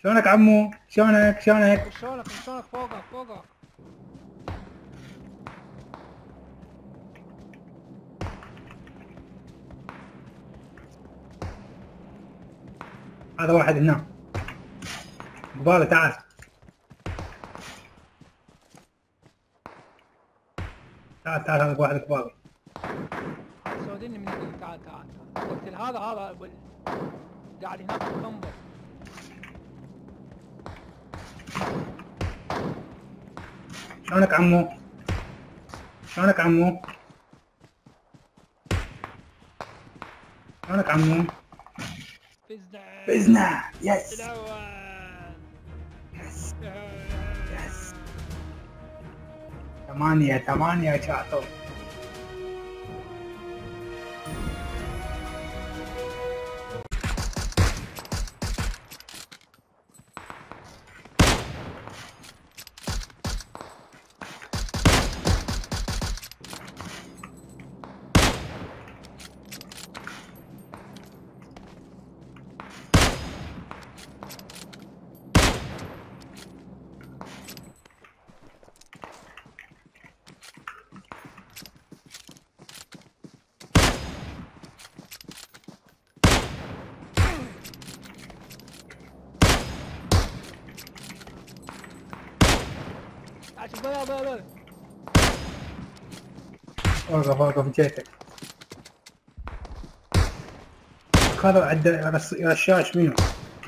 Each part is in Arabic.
شلونك عمو؟ شلونك؟ شلونك فوقك. هذا واحد هنا قباله. تعال هذا واحد قباله. سوديني من هنا. تعال قلت هذا قاعد هناك في الخنبر. شلونك عمو؟ شلونك عمو؟ فزنا يس الأول. يس 8 شاطر. وقف جيتك. هذا عنده رشاش منو؟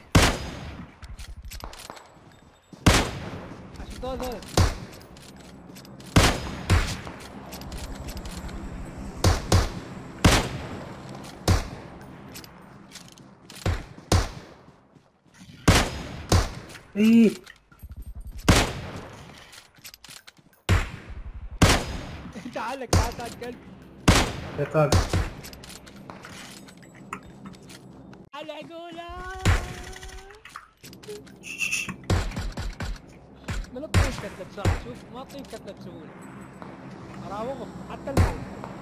ايه تعال كلب. يا طارق على قوله. من الطين كتله بسرعه. شوف ما الطين كتله بسهوله. اراوغهم حتى الموت.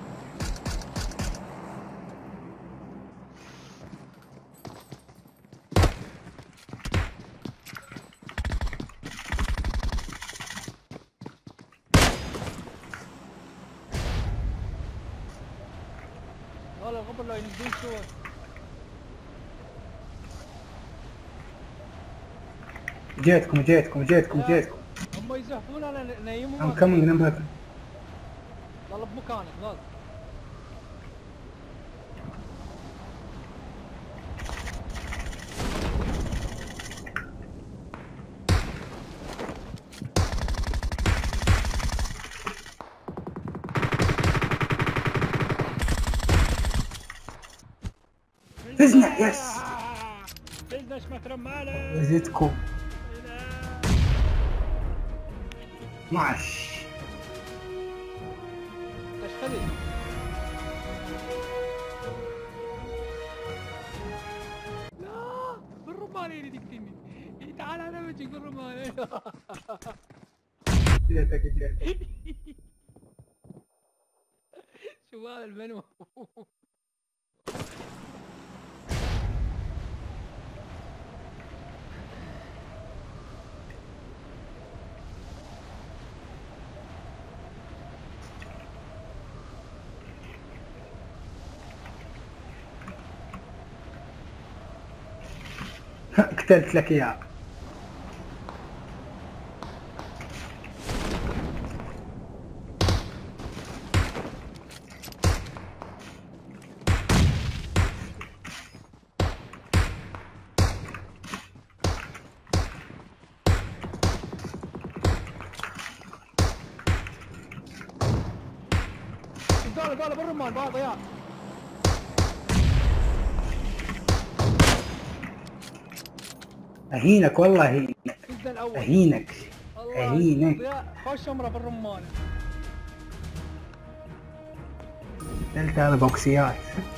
والله الغبر لو ينزلون شوي. جيتكم هم يزحفون انا نايمهم. I'm coming. ظل بمكانك ظل. فزنا يس. فزنا شمت رماله. زدكم 12. ايش خلي؟ لا بالرمانه يريد يقتلني. تعال على وجهك بالرمانه. جيتك شو هذا المنو؟ قتلت لك اياه. قال بالرمان بعض يا اهينك والله اهينك. خوش عمره بالرمان. قتلت هذا بوكسيات.